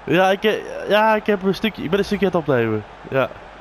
Ja, ja, ik heb een stukje, ik ben een stukje aan het opnemen. Ja.